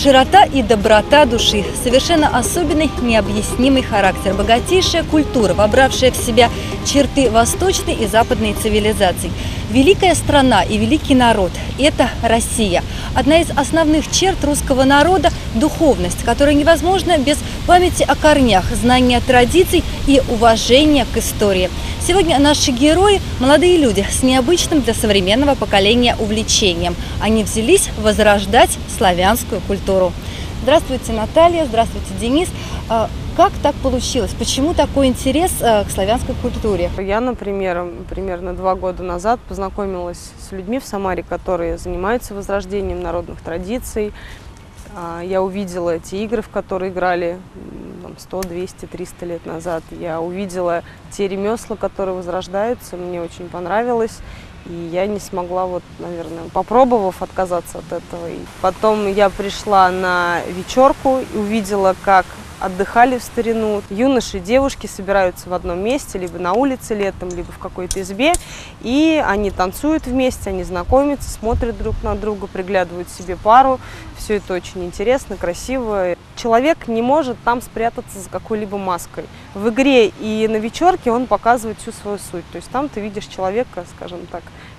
Широта и доброта души, совершенно особенный, необъяснимый характер, богатейшая культура, вобравшая в себя черты восточной и западной цивилизаций. Великая страна и великий народ – это Россия. Одна из основных черт русского народа – духовность, которая невозможна без памяти о корнях, знания традиций и уважения к истории. Сегодня наши герои – молодые люди с необычным для современного поколения увлечением. Они взялись возрождать славянскую культуру. Здравствуйте, Наталья, здравствуйте, Денис. Как так получилось? Почему такой интерес к славянской культуре? Я, например, примерно 2 года назад познакомилась с людьми в Самаре, которые занимаются возрождением народных традиций. Я увидела эти игры, в которые играли 100, 200, 300 лет назад. Я увидела те ремесла, которые возрождаются. Мне очень понравилось. И я не смогла, наверное, попробовав, отказаться от этого. И потом я пришла на вечерку и увидела, как отдыхали в старину. Юноши и девушки собираются в одном месте, либо на улице летом, либо в какой-то избе. И они танцуют вместе, они знакомятся, смотрят друг на друга, приглядывают себе пару. Все это очень интересно, красиво. Человек не может там спрятаться за какой-либо маской. В игре и на вечерке он показывает всю свою суть. То есть там ты видишь человека, скажем так,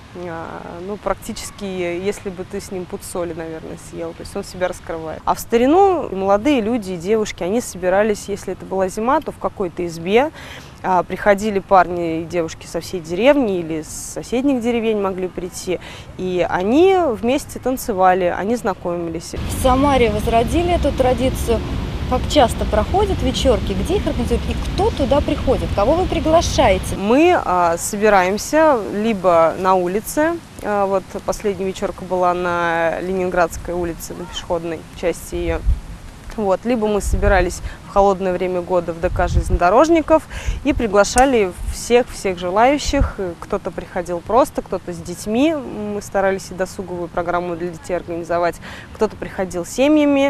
практически, если бы ты с ним пуд соли, наверное, съел. То есть он себя раскрывает. А в старину молодые люди и девушки, они собирались, если это была зима, то в какой-то избе. Приходили парни и девушки со всей деревни или с соседних деревень могли прийти. И они вместе танцевали, они знакомились. В Самаре возродили эту традицию. Как часто проходят вечерки, где их организуют и кто туда приходит, кого вы приглашаете? Мы собираемся либо на улице, последняя вечерка была на Ленинградской улице, на пешеходной части ее. Либо мы собирались в холодное время года в ДК железнодорожников и приглашали всех желающих. Кто-то приходил просто, кто-то с детьми. Мы старались и досуговую программу для детей организовать. Кто-то приходил с семьями.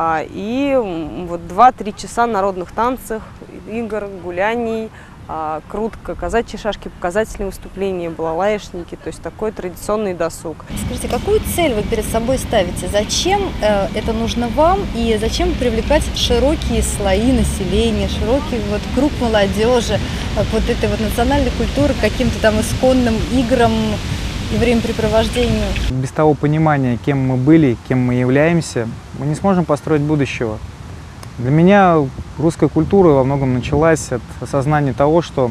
И 2-3 часа народных танцев, игр, гуляний, крутка, казачьи шашки, показательные выступления, балалаишники, то есть такой традиционный досуг. Скажите, какую цель вы перед собой ставите? Зачем это нужно вам и зачем привлекать широкие слои населения, широкий круг молодежи к этой национальной культуре, к каким-то там исконным играм и времяпрепровождению? Без того понимания, кем мы были, кем мы являемся, мы не сможем построить будущего. Для меня русская культура во многом началась от осознания того, что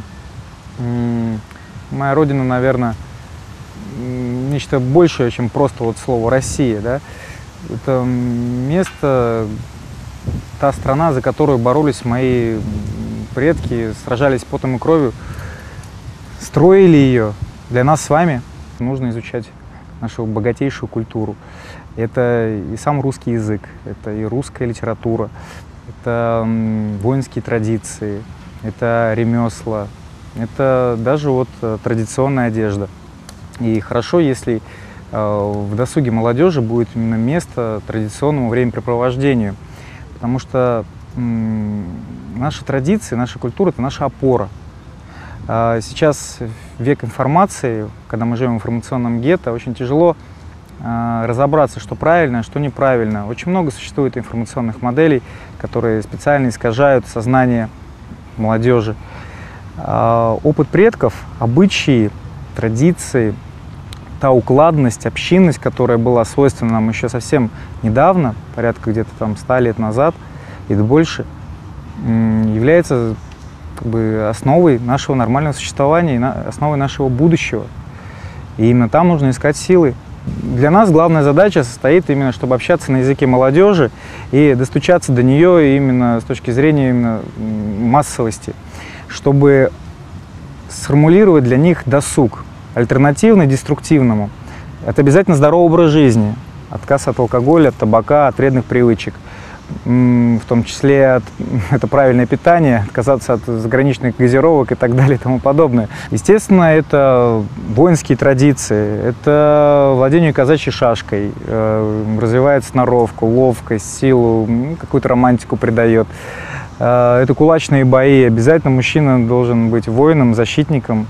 моя родина, наверное, нечто большее, чем просто слово «Россия». Да? Это место, та страна, за которую боролись мои предки, сражались потом и кровью, строили ее. Для нас с вами нужно изучать нашу богатейшую культуру. Это и сам русский язык, это и русская литература, это воинские традиции, это ремесла, это даже традиционная одежда. И хорошо, если в досуге молодежи будет именно место традиционному времяпрепровождению, потому что наши традиции, наша культура – это наша опора. Сейчас век информации, когда мы живем в информационном гетто, очень тяжело разобраться, что правильно, что неправильно. Очень много существует информационных моделей, которые специально искажают сознание молодежи. Опыт предков, обычаи, традиции, та укладность, общинность, которая была свойственна нам еще совсем недавно, порядка где-то 100 лет назад и больше, является основой нашего нормального существования, основой нашего будущего. И именно там нужно искать силы. Для нас главная задача состоит именно, чтобы общаться на языке молодежи и достучаться до нее именно с точки зрения массовости, чтобы сформулировать для них досуг, альтернативный деструктивному. Это обязательно здоровый образ жизни, отказ от алкоголя, от табака, от вредных привычек. В том числе это правильное питание, отказаться от заграничных газировок и так далее и тому подобное. Естественно, это воинские традиции, это владение казачьей шашкой, развивает сноровку, ловкость, силу, какую-то романтику придает. Это кулачные бои. Обязательно мужчина должен быть воином, защитником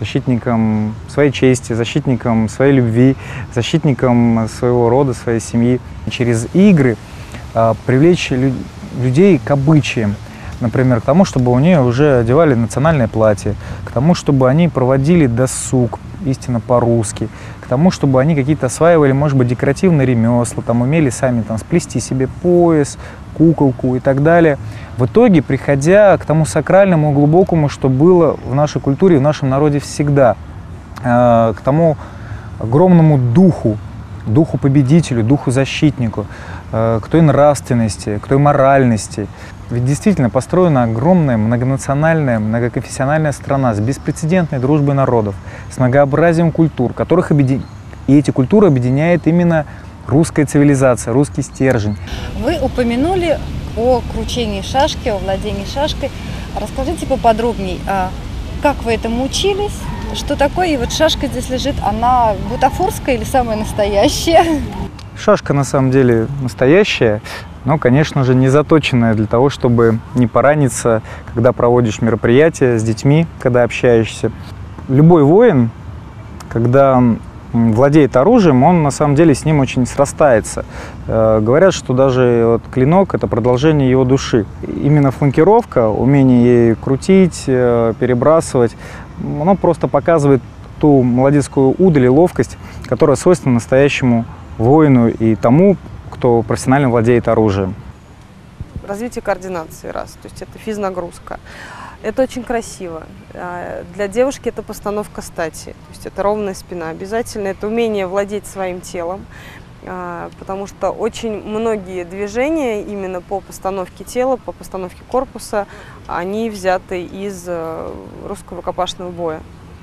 своей чести, защитником своей любви, защитником своего рода, своей семьи. Через игры привлечь людей к обычаям. Например, к тому, чтобы у нее уже одевали национальное платье, к тому, чтобы они проводили досуг, истинно по-русски, к тому, чтобы они какие-то осваивали, может быть, декоративные ремесла, там, умели сами там, сплести себе пояс, куколку и так далее. В итоге, приходя к тому сакральному, глубокому, что было в нашей культуре, в нашем народе всегда, к тому огромному духу победителю, духу защитнику, к той нравственности, к той моральности. Ведь действительно построена огромная многонациональная, многоконфессиональная страна с беспрецедентной дружбой народов, с многообразием культур, и эти культуры объединяет именно русская цивилизация, русский стержень. Вы упомянули о кручении шашки, о владении шашкой. Расскажите поподробнее, как вы этому учились, что такое, и вот шашка здесь лежит, она бутафорская или самая настоящая? Шашка на самом деле настоящая, но, конечно же, не заточенная для того, чтобы не пораниться, когда проводишь мероприятия с детьми, когда общаешься. Любой воин, когда владеет оружием, он на самом деле с ним очень срастается. Говорят, что даже вот клинок – это продолжение его души. Именно фланкировка, умение ей крутить, перебрасывать, оно просто показывает ту молодецкую удаль и ловкость, которая свойственна настоящему воину и тому, кто профессионально владеет оружием. Развитие координации раз, то есть это физнагрузка. Это очень красиво. Для девушки это постановка стати, то есть это ровная спина. Обязательно это умение владеть своим телом, потому что очень многие движения именно по постановке тела, по постановке корпуса, они взяты из русского рукопашного боя.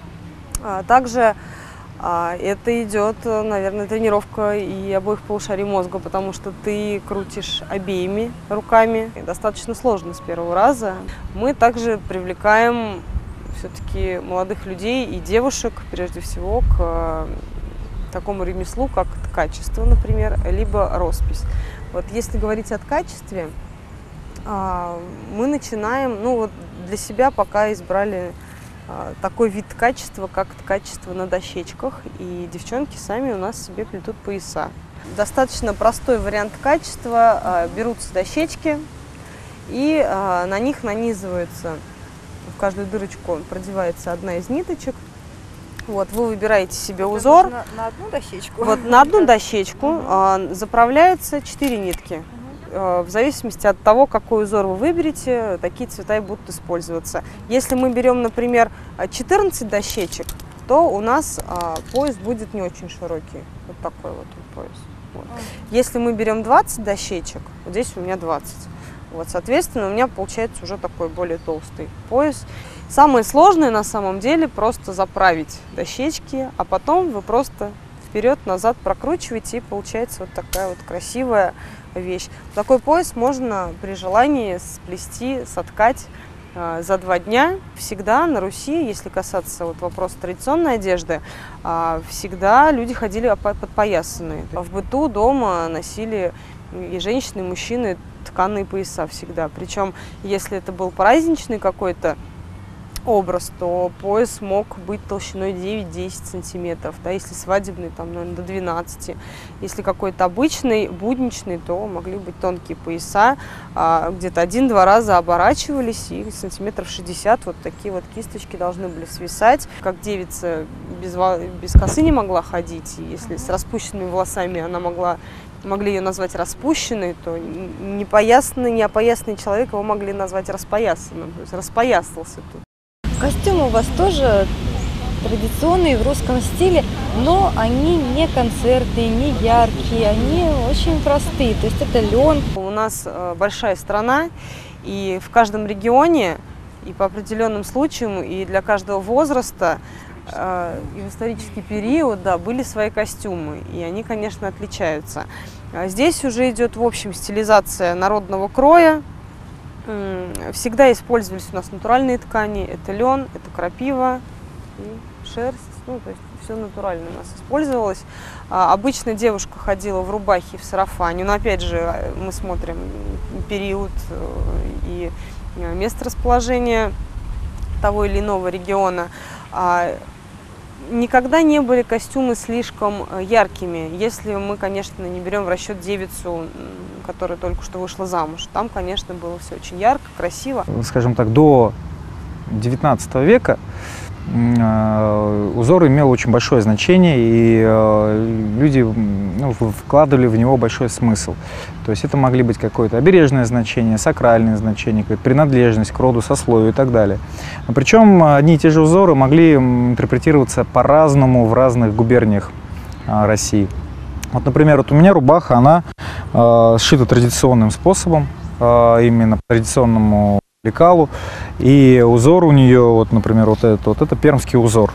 Также это идет, наверное, тренировка и обоих полушарий мозга, потому что ты крутишь обеими руками. Достаточно сложно с первого раза. Мы также привлекаем все-таки молодых людей и девушек, прежде всего, к такому ремеслу, как ткачество, например, либо роспись. Вот если говорить о ткачестве, мы начинаем, для себя пока избрали такой вид ткачества, как ткачество на дощечках, и девчонки сами у нас себе плетут пояса. Достаточно простой вариант ткачества. Берутся дощечки, и на них нанизывается, в каждую дырочку продевается одна из ниточек. Вот, вы выбираете себе узор. На одну дощечку? Вот, на одну дощечку заправляются 4 нитки. В зависимости от того, какой узор вы выберете, такие цвета и будут использоваться. Если мы берем, например, 14 дощечек, то у нас пояс будет не очень широкий. Вот такой вот пояс. Вот. Если мы берем 20 дощечек, вот здесь у меня 20. Вот, соответственно, у меня получается уже такой более толстый пояс. Самое сложное на самом деле просто заправить дощечки, а потом вы просто вперед-назад прокручиваете, и получается вот такая вот красивая вещь. Такой пояс можно при желании сплести, соткать за 2 дня. Всегда на Руси, если касаться вопроса традиционной одежды, всегда люди ходили подпоясанные. В быту дома носили и женщины, и мужчины тканые пояса всегда. Причем, если это был праздничный какой-то образ, то пояс мог быть толщиной 9-10 сантиметров, да, если свадебный, там, наверное, до 12. Если какой-то обычный, будничный, то могли быть тонкие пояса, где-то 1-2 раза оборачивались, и сантиметров 60 вот такие вот кисточки должны были свисать. Как девица без косы не могла ходить, и если с распущенными волосами могли ее назвать распущенной, то неопоясанный человек его могли назвать распоясанным, то есть распоясался тут. Костюмы у вас тоже традиционные, в русском стиле, но они не концертные, не яркие, они очень простые, то есть это лен. У нас большая страна, и в каждом регионе, и по определенным случаям, и для каждого возраста, и в исторический период, да, были свои костюмы, и они, конечно, отличаются. Здесь уже идет, в общем, стилизация народного кроя. Всегда использовались у нас натуральные ткани, это лен, это крапива и шерсть, то есть все натурально у нас использовалось. Обычно девушка ходила в рубахе, в сарафане, но опять же мы смотрим период и место расположения того или иного региона. никогда не были костюмы слишком яркими, если мы, конечно, не берем в расчет девицу, которая только что вышла замуж. Там, конечно, было все очень ярко, красиво. Скажем так, до XIX века узор имел очень большое значение, и люди вкладывали в него большой смысл. То есть это могли быть какое-то обережное значение, сакральное значение, какая-то принадлежность к роду, сословию и так далее. Причем одни и те же узоры могли интерпретироваться по-разному в разных губерниях России. Вот, например, вот у меня рубаха, она сшита традиционным способом, именно по традиционному лекалу, и узор у нее, вот, например, вот это пермский узор.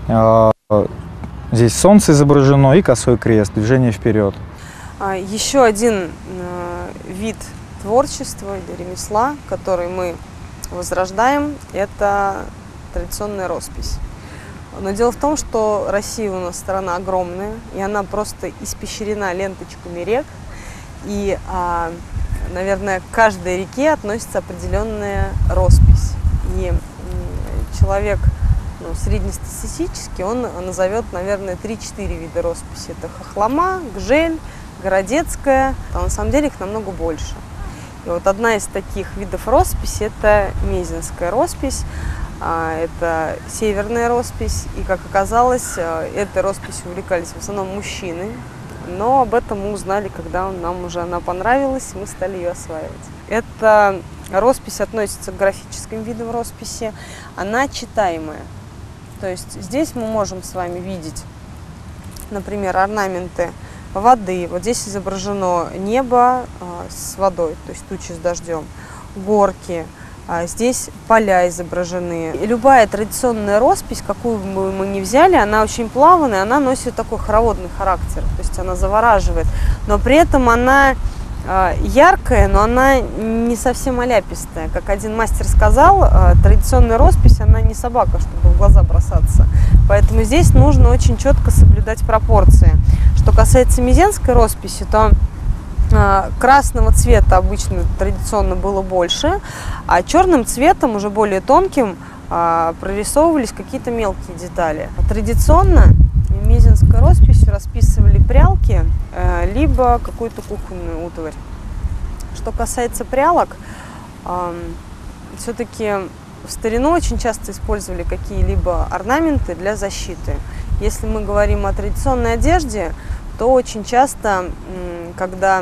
Здесь солнце изображено и косой крест, движение вперед. Еще один вид творчества или ремесла, который мы возрождаем, это традиционная роспись. Но дело в том, что Россия у нас страна огромная, и она просто испещрена ленточками рек, и наверное, к каждой реке относится определенная роспись. И человек среднестатистический, он назовет, наверное, 3-4 вида росписи. Это хохлома, гжель, городецкая. А на самом деле их намного больше. И вот одна из таких видов росписи – это мезенская роспись. Это северная роспись. И, как оказалось, этой росписью увлекались в основном мужчины. Но об этом мы узнали, когда нам уже она понравилась, и мы стали ее осваивать. Эта роспись относится к графическим видам росписи. Она читаемая. То есть здесь мы можем с вами видеть, например, орнаменты воды. Вот здесь изображено небо с водой, то есть тучи с дождем, горки. Здесь поля изображены. И любая традиционная роспись, какую бы мы ни взяли, она очень плавная, она носит такой хороводный характер, то есть она завораживает. Но при этом она яркая, но она не совсем оляпистая. Как один мастер сказал, традиционная роспись, она не собака, чтобы в глаза бросаться. Поэтому здесь нужно очень четко соблюдать пропорции. Что касается мезенской росписи, то красного цвета обычно традиционно было больше, а черным цветом, уже более тонким, прорисовывались какие-то мелкие детали. Традиционно мезенской росписью расписывали прялки, либо какую-то кухонную утварь. Что касается прялок, все-таки в старину очень часто использовали какие-либо орнаменты для защиты. Если мы говорим о традиционной одежде, то очень часто, когда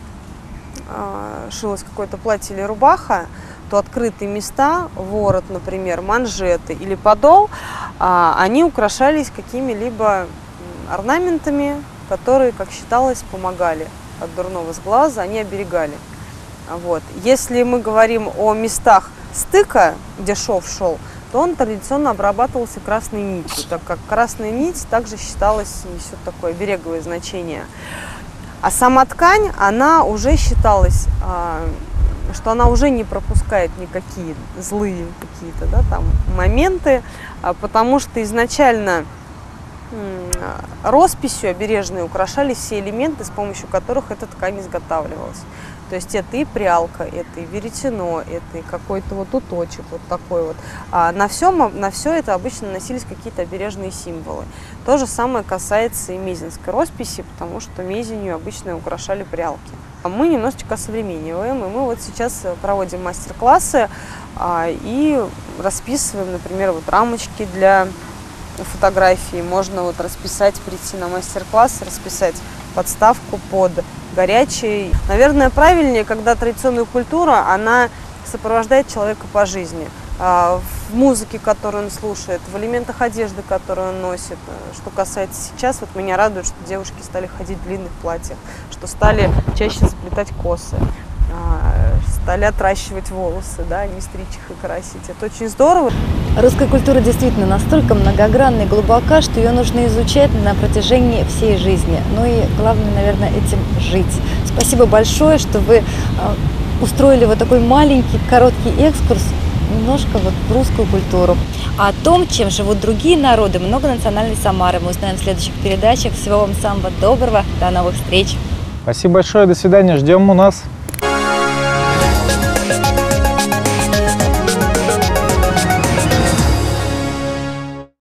шилось какое-то платье или рубаха, то открытые места, ворот, например, манжеты или подол, они украшались какими-либо орнаментами, которые, как считалось, помогали от дурного сглаза, они оберегали. Вот. Если мы говорим о местах стыка, где шов шел, то он традиционно обрабатывался красной нитью, так как красная нить также считалась, несет такое обереговое значение. А сама ткань, она уже считалась, что она уже не пропускает никакие злые какие-то, да, там моменты, потому что изначально росписью обережной украшались все элементы, с помощью которых эта ткань изготавливалась. То есть это и прялка, это и веретено, это и какой-то вот уточек вот такой вот. А на все это обычно наносились какие-то обережные символы. То же самое касается и мезенской росписи, потому что мезенью обычно украшали прялки. А мы немножечко осовремениваем, и мы вот сейчас проводим мастер-классы и расписываем, например, вот рамочки для фотографии. Можно вот расписать, прийти на мастер-класс, расписать подставку под горячий. Наверное, правильнее, когда традиционная культура, она сопровождает человека по жизни. В музыке, которую он слушает, в элементах одежды, которую он носит. Что касается сейчас, вот меня радует, что девушки стали ходить в длинных платьях, что стали чаще заплетать косы, стали отращивать волосы, да, не стричь их и красить. Это очень здорово. Русская культура действительно настолько многогранна и глубока, что ее нужно изучать на протяжении всей жизни. Ну и главное, наверное, этим жить. Спасибо большое, что вы устроили вот такой маленький, короткий экскурс немножко вот в русскую культуру. А о том, чем живут другие народы многонациональной Самары, мы узнаем в следующих передачах. Всего вам самого доброго. До новых встреч. Спасибо большое. До свидания. Ждем у нас.